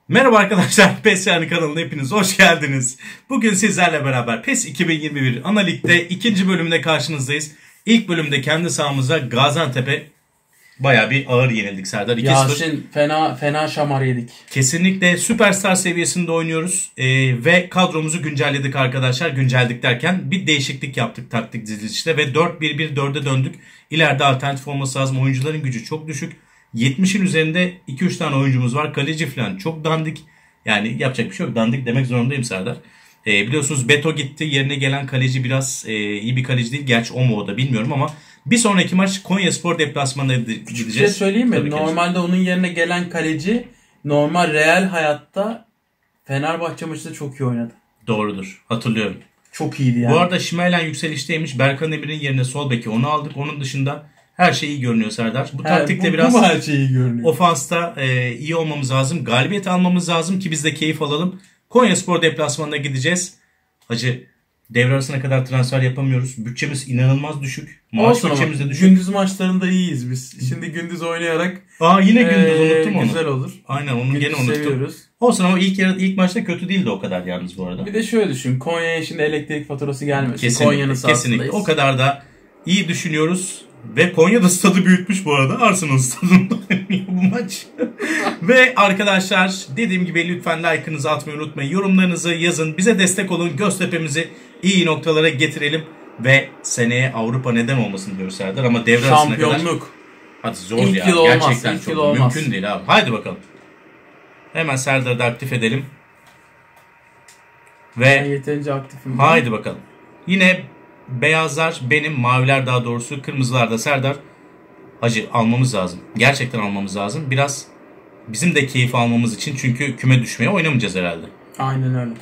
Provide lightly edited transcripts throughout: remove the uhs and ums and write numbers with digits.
Merhaba arkadaşlar, PES Yani kanalına hepiniz hoş geldiniz. Bugün sizlerle beraber PES 2021 Ana Lig'de ikinci bölümde karşınızdayız. İlk bölümde kendi sahamıza Gaziantep'e bayağı bir ağır yenildik Serdar. 2-0. Yasin fena şamar yedik. Kesinlikle süperstar seviyesinde oynuyoruz ve kadromuzu güncelledik arkadaşlar. Güncelledik derken bir değişiklik yaptık taktik dizilişte ve 4-1-1-4'e döndük. İleride alternatif olması lazım. Oyuncuların gücü çok düşük. 70'in üzerinde 2-3 tane oyuncumuz var. Kaleci falan çok dandik. Yani yapacak bir şey yok. Dandik demek zorundayım Serdar. Biliyorsunuz Beto gitti. Yerine gelen kaleci biraz iyi bir kaleci değil. Gerçi o mu o da bilmiyorum ama bir sonraki maç Konyaspor deplasmanına gideceğiz. Bir şey söyleyeyim mi? Tabii Normalde onun yerine gelen kaleci normal real hayatta Fenerbahçe maçında çok iyi oynadı. Doğrudur. Hatırlıyorum. Çok iyiydi yani. Bu arada Şimaylen yükselişteymiş. Berkan Emir'in yerine sol beki onu aldık. Onun dışında her şey iyi görünüyor Serdar. Bu taktikte biraz her şey iyi görünüyor. Ofansta iyi olmamız lazım. Galibiyet almamız lazım ki biz de keyif alalım. Konyaspor deplasmanına gideceğiz. Hacı devre arasına kadar transfer yapamıyoruz. Bütçemiz inanılmaz düşük. Maaş bütçemiz de düşük. Gündüz maçlarında iyiyiz biz. Şimdi gündüz oynayarak yine gündüz unuttum onu. Güzel olur. Aynen onu Gündüz gene unuttum. seviyoruz. Olsun ama ilk maçta kötü değildi o kadar yalnız bu arada. Bir de şöyle düşün. Konya'ya şimdi elektrik faturası gelmesin. Kesinlikle, Konya'nın sahasındayız. kesinlikle. O kadar da iyi düşünüyoruz. Ve Konya'da stadı büyütmüş bu arada. Arsenal stadında oynuyor bu maç. Ve arkadaşlar dediğim gibi lütfen like'ınızı atmayı unutmayın. Yorumlarınızı yazın. Bize destek olun. Göztepe'mizi iyi noktalara getirelim. Ve seneye Avrupa neden olmasın diyoruz Serdar. Ama devre arasına kadar. Şampiyonluk. Hadi zor İlk ya. yıl olmaz, Gerçekten ilk yıl çok olmaz. mümkün değil abi. Haydi bakalım. Hemen Serdar'ı da aktif edelim. Ben Ve yeterince aktifim. haydi bakalım. Yine beyazlar benim, maviler daha doğrusu, kırmızılar da Serdar. Hacı almamız lazım. Gerçekten almamız lazım. Biraz bizim de keyif almamız için, çünkü küme düşmeye oynamayacağız herhalde. Aynen öyle.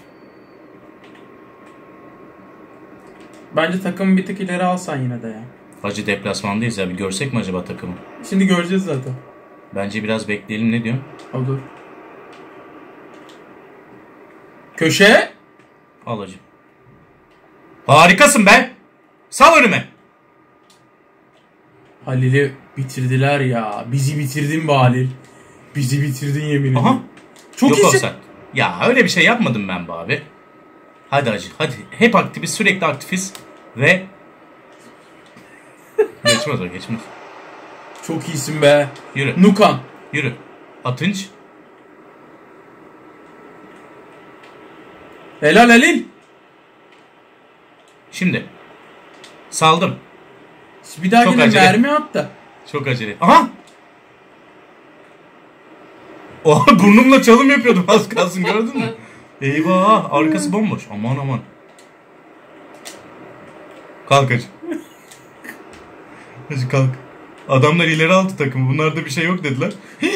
Bence takımı bir tık ileri alsan yine de ya. Hacı deplasmandayız ya, bir görsek mi acaba takımı? Şimdi göreceğiz zaten. Bence biraz bekleyelim, ne diyorsun? Olur. Köşe. Al hacı. Harikasın be. Sal önüme. Halil'i bitirdiler ya. Bizi bitirdin be Halil. Bizi bitirdin yemin Aha. ederim. Çok Yok iyisin. olsa. Ya öyle bir şey yapmadım ben be abi. Hadi hacı hadi. Hep aktifiz, sürekli aktifiz. Ve geçmez o, geçmez. Çok iyisin be. Yürü. Nukan. Yürü. Atınç. Helal Halil. Şimdi. Saldım. Bir daha Çok yine acele. mermi at da. Çok acele. Aha! Oha, burnumla çalım yapıyordum az kalsın, gördün mü? Eyvah, arkası bomboş. Aman aman. Kalk hacı. Hacı kalk. Adamlar ileri aldı takımı. Bunlarda bir şey yok dediler.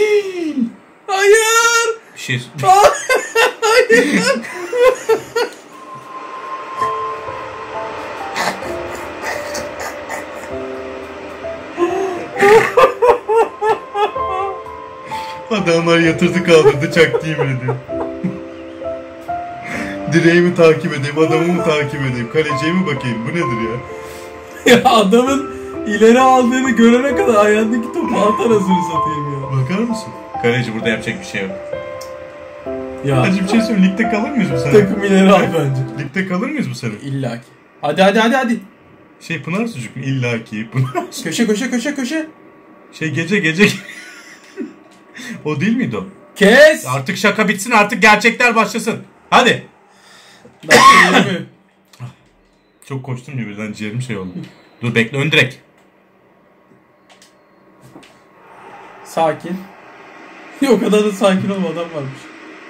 Hayır. Bir şey... Adamlar yatırdı kaldırdı çaktı, yemin ediyorum. Direğimi takip edeyim, adamımı takip edeyim, kaleciye mi bakayım, bu nedir ya? Ya adamın ileri aldığını görene kadar ayağındaki topu atar, azını satayım ya. Bakar mısın? Kaleci burada yapacak bir şey yok. Ya Hacı bir şey söyleyeyim, ligde kalır mıyız bu sene? takım ileri al bence. Ligde kalır mıyız bu sene? İlla ki. Hadi. Pınar Sucuk mu? İlla ki Pınar Sucuk. Köşe. Gece. O değil miydi o? Kes. Artık şaka bitsin, artık gerçekler başlasın. Hadi. Dakika 20. Çok koştum ya, birden ciğerim şey oldu. Dur bekle, ön direk. Sakin. O kadar da sakin olma, adam varmış.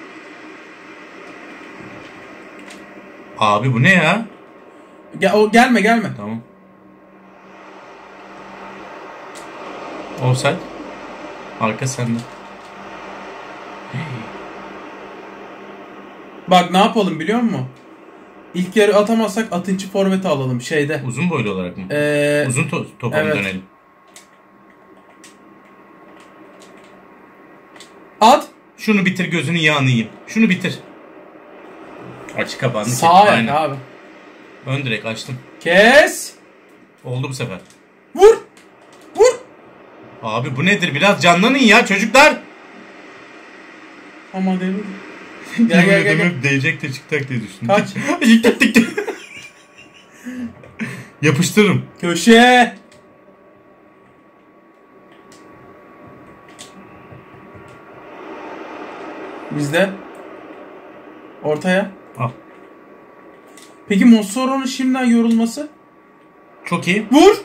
Abi bu ne ya? Gelme. Tamam. Offside. Arka sende. Bak ne yapalım biliyor musun? İlk yarı atamazsak Atınç'ı forvete alalım şeyde. Uzun boylu olarak mı? Uzun topa evet. dönelim. At. Şunu bitir, gözünün yağını yiyeyim. Şunu bitir. Açık kapandı. Sağ ayak abi. Ön direk açtım. Kes. Oldu bu sefer. Vur. Abi bu nedir? Biraz canlanın ya çocuklar. Ama değil mi? Gel. Değecek de çıkacak diye düşündüm. Kaç. Dik. Yapıştırırım. Köşe. Bizde. Ortaya. Al. Peki Mossoro'nun şimdiden yorulması? Çok iyi. Vur.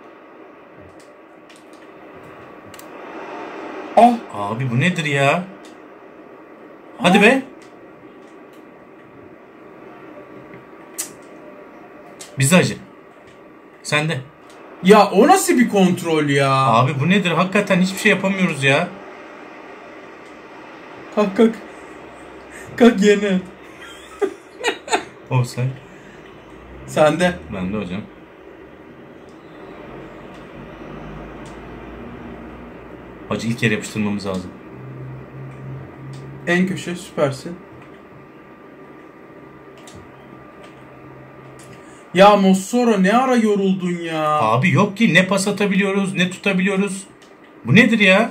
Ah. Abi bu nedir ya? Hadi be. Bize acı. Sen de. Ya o nasıl bir kontrol ya? Abi bu nedir? Hakikaten hiçbir şey yapamıyoruz ya. Kalk. Kalk yerine. Offside. Sende. Ben de hocam. Hacı ilk yere yapıştırmamız lazım. En köşe süpersin. Ya Mossoro ne ara yoruldun ya? Abi yok ki ne pas atabiliyoruz ne tutabiliyoruz. Bu nedir ya?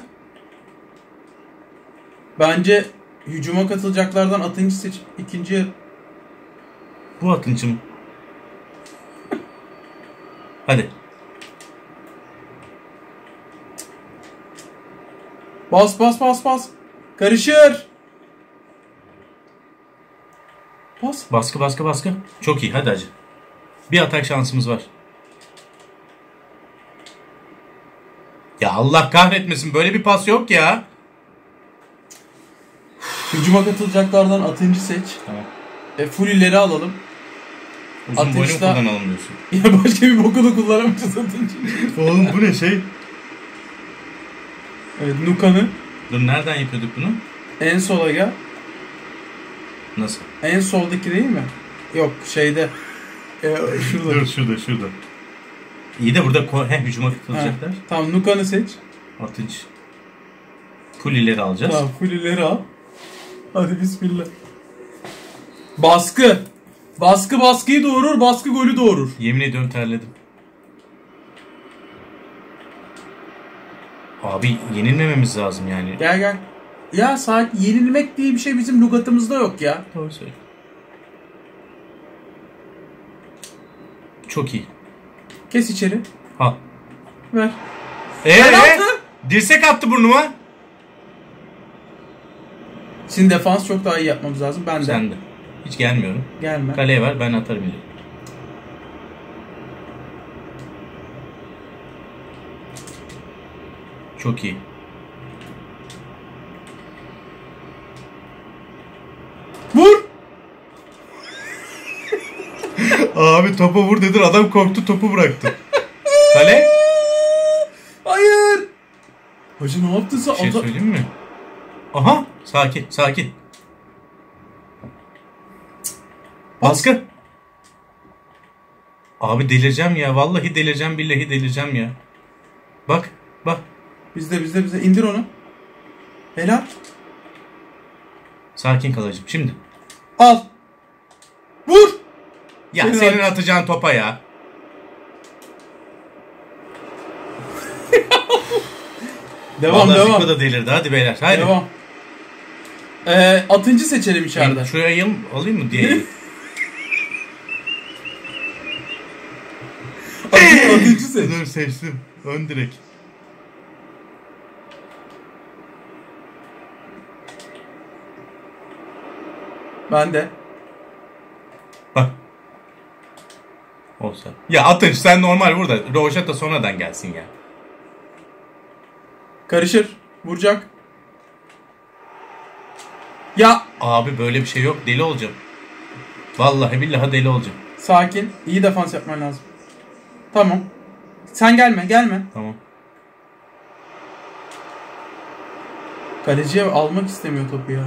Bence hücuma katılacaklardan Atıncı seç. İkinci. Bu Atınç'ım. Hadi. Bas. Karışır. Bas. Baskı. Çok iyi hadi hacı. Bir atak şansımız var. Ya Allah kahretmesin böyle bir pas yok ya. Hücuma katılacaklardan Atıncı seç. Tamam. Full ileri alalım. Uzun boynu Atınç'ta- kullanalım diyorsun. Ya başka bir bokunu kullanamayacağız Atıncı. Oğlum bu ne şey? Evet Nukan'ı Dur nereden yapıyorduk bunu? en sola gel. Nasıl? En soldaki değil mi? Yok şeyde. Şurada. Dur şurada. İyi de burada hücuma Ha, katılacaklar. tamam Nukan'ı seç. Atınç. Full ileri alacağız. Tamam full ileri al. Hadi bismillah. Baskı. Baskıyı doğurur, baskı golü doğurur. Yemin ediyorum terledim. Abi yenilmememiz lazım yani. Gel. Ya sakin yenilmek diye bir şey bizim lügatımızda yok ya. Doğru söylüyor. Çok iyi. Kes içeri. Al. Ver. Penaltı. Dirsek attı burnuma. Şimdi defans çok daha iyi yapmamız lazım. Ben de. Sen de. Hiç gelmiyorum. Gelme. Kaleye ver ben atarım ileri. Çok iyi. Vur. Abi topa vur dedin adam korktu topu bıraktı. Kale. Hayır. Hacı ne yaptın sen? Bir şey söyleyeyim mi? Aha sakin. Baskı. Abi delireceğim ya. Vallahi delireceğim billahi delireceğim ya. Bak. Bizde. İndir onu. Helal. Sakin kalacağım. Şimdi. Al. Vur. Ya Senin senin atacağın topa ya. Devam. Zico da delirdi. Hadi beyler. Hadi. Devam. Atıncı seçelim içeride. Şuraya alayım mı diye. Atıncı seç. Dur seçtim. Ön direk. Ben de. Bak. Olsa. Ya Atınç sen normal vur da Roşat sonradan gelsin ya. Karışır. Vuracak. Ya. Abi böyle bir şey yok. Deli olacağım. Vallahi billahi deli olacağım. Sakin. İyi defans yapman lazım. Tamam. Sen gelme. Tamam. Kaleciye almak istemiyor topu ya.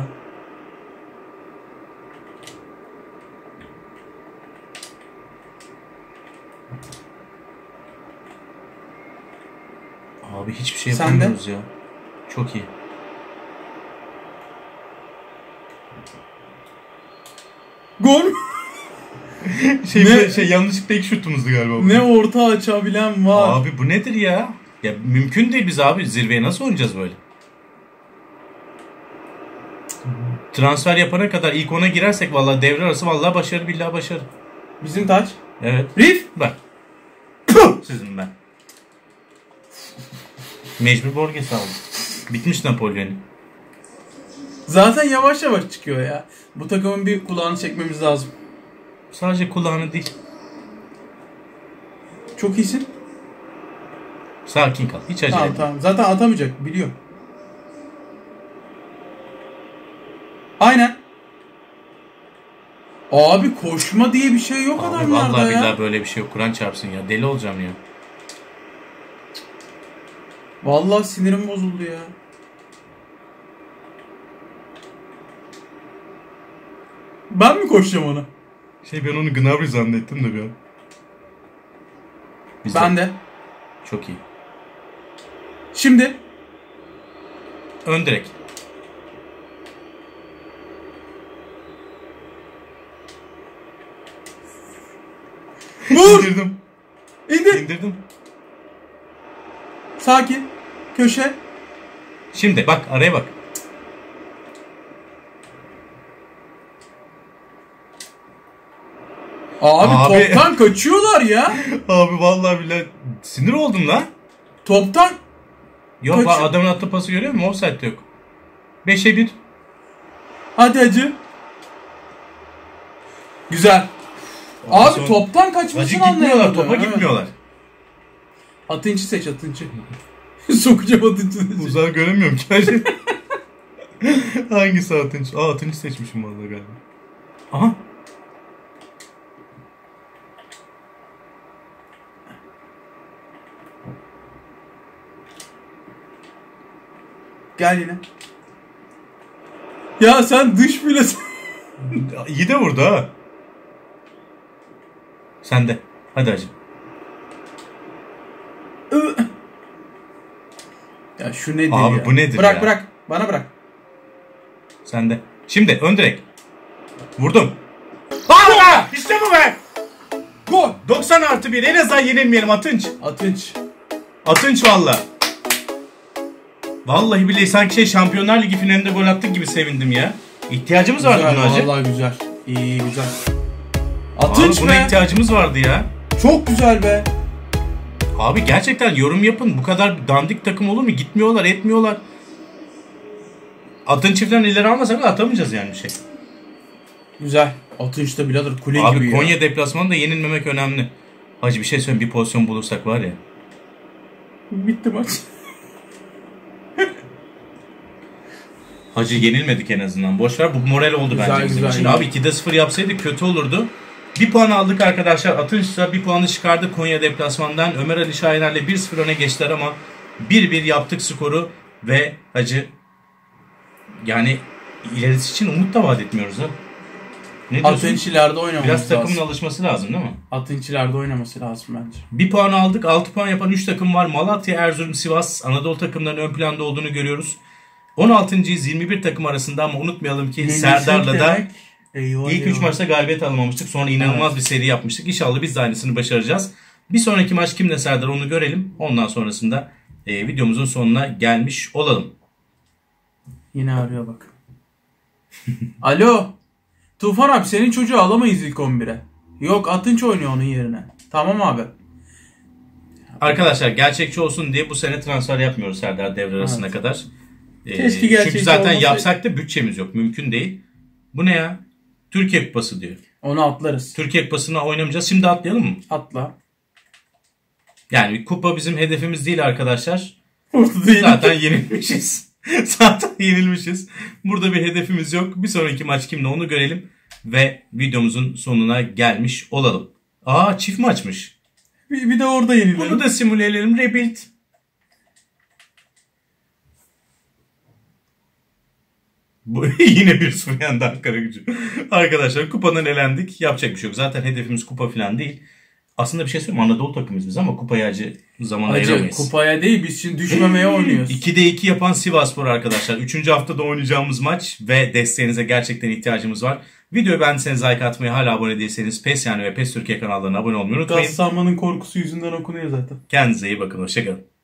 Abi hiçbir şey Sen de. yapamıyoruz ya. Çok iyi. Gol. Ne? Yanlışlıkla ilk şutumuzdu galiba. Bu. Ne orta açabilen var. Abi bu nedir ya? Ya mümkün değil biz abi. Zirveye nasıl oynayacağız böyle? transfer yapana kadar ilk 10'a girersek vallahi devre arası vallahi başarı billahi başarı. Bizim taç. Evet. Rif. Bak. Sizin ben. Mecbur Borges aldım. Bitmiş Napolyon'u. Zaten yavaş yavaş çıkıyor ya. Bu takımın bir kulağını çekmemiz lazım. Sadece kulağını değil. Çok iyisin. Sakin kal. Hiç acele Tamam etme. tamam. Zaten atamayacak. Biliyorum. Aynen. Abi koşma diye bir şey yok Abi adamlarda vallahi ya. billahi böyle bir şey yok. Kur'an çarpsın ya. Deli olacağım ya. Vallahi sinirim bozuldu ya. Ben mi koşacağım ona? Ben onu Gnabry zannettim de bir an. Ben de. Çok iyi. Şimdi. Ön direk. Vur! İndirdim. İndir. İndirdim. Sakin. Köşe. Şimdi bak araya bak. Abi toptan kaçıyorlar ya. Abi vallahi billahi sinir oldum lan. Toptan. Yok bak adamın attığı pası görüyor musun? Offside yok. 5'e 1. Hadi hacı. Güzel. Abi toptan Hacı kaçmasını gitmiyorlar. anlayamadım. Topa Evet. gitmiyorlar. Atınç'ı seç Atınç'ı. Sokacağım Atınç'ı. Uzağı göremiyorum ki. Hangisi Atınç? Atınç'ı seçmişim vallahi galiba. Aha. Gel yine. Ya sen dış bile... İyi de vurdu ha. Sen de. Hadi hacı. Ya şu nedir Abi ya? bu nedir bırak, ya? Bırak. Bana bırak. Sen de. Şimdi ön direk. Vurdum. Aa! İşte bu be. Gol. 90+1. En azından yenilmeyelim Atınç. Atınç. Atınç valla. Vallahi billahi sanki Şampiyonlar Ligi finalinde gol attık gibi sevindim ya. İhtiyacımız vardı Güzel, buna hacı. vallahi güzel. İyi güzel. Abi Atınç buna be. ihtiyacımız vardı ya. Çok güzel be. Abi gerçekten yorum yapın. Bu kadar dandik takım olur mu? Gitmiyorlar, etmiyorlar. Atın çiftlerin ileri almasak da atamayacağız yani bir şey. Güzel. Atınç da birader kule Abi gibi Konya ya. deplasmanında yenilmemek önemli. Hacı bir şey söyleyeyim, bir pozisyon bulursak var ya. Bitti maç. Hacı yenilmedik en azından. Boş ver, bu moral oldu Güzel, bence bizim güzel, için. iyi. Abi 2'de 0 yapsaydık kötü olurdu. Bir puan aldık arkadaşlar. Atınç'ta bir puanı çıkardı Konya deplasmandan. Ömer Ali Şahiner'le 1-0 öne geçtiler ama 1-1 yaptık skoru ve hacı yani ilerisi için umut da vaat etmiyoruz ha. Ne diyorsun? Atınç ileride oynaması Biraz takımın lazım. alışması lazım değil mi? Atınç ileride oynaması lazım bence. Bir puan aldık. 6 puan yapan 3 takım var. Malatya, Erzurum, Sivas, Anadolu takımlarının ön planda olduğunu görüyoruz. 16.'yiz 21 takım arasında ama unutmayalım ki Serdar'la da ilk 3 maçta galibiyet alamamıştık. Sonra inanılmaz bir seri yapmıştık. İnşallah biz de aynısını başaracağız. Bir sonraki maç kimle Serdar onu görelim. Ondan sonrasında videomuzun sonuna gelmiş olalım. Yine arıyor bak. Alo. Tufan abi senin çocuğu alamayız ilk 11'e. Yok Atınç oynuyor onun yerine. Tamam abi. Arkadaşlar gerçekçi olsun diye bu sene transfer yapmıyoruz Serdar devre arasına kadar. Keşke gerçekçi çünkü zaten olmasa... yapsak da bütçemiz yok. Mümkün değil. Bu ne ya? Türkiye Kupası diyor. Onu atlarız. Türkiye Kupası'na oynamayacağız. Şimdi atlayalım mı? Atla. Yani kupa bizim hedefimiz değil arkadaşlar. Orada değil. Zaten yenilmişiz. Zaten yenilmişiz. Burada bir hedefimiz yok. Bir sonraki maç kimle onu görelim. Ve videomuzun sonuna gelmiş olalım. Aa çift maçmış. Bir de orada yenilelim. Bunu da simüle edelim. Rebuild. Bu yine 1-0 yendi Ankara Gücü. Arkadaşlar kupadan elendik. Yapacak bir şey yok. Zaten hedefimiz kupa falan değil. Aslında bir şey söyleyeyim. Anadolu takımıyız biz ama kupaya zaman ayıramayız. Kupaya değil biz şimdi düşmemeye oynuyoruz. 2'de 2 yapan Sivasspor arkadaşlar. 3. haftada oynayacağımız maç ve desteğinize gerçekten ihtiyacımız var. Videoyu beğendiyseniz like atmayı, hala abone değilseniz PES yani ve PES Türkiye kanallarına abone olmayı unutmayın. Gaz sanmanın korkusu yüzünden okunuyor zaten. Kendinize iyi bakın. Hoşçakalın.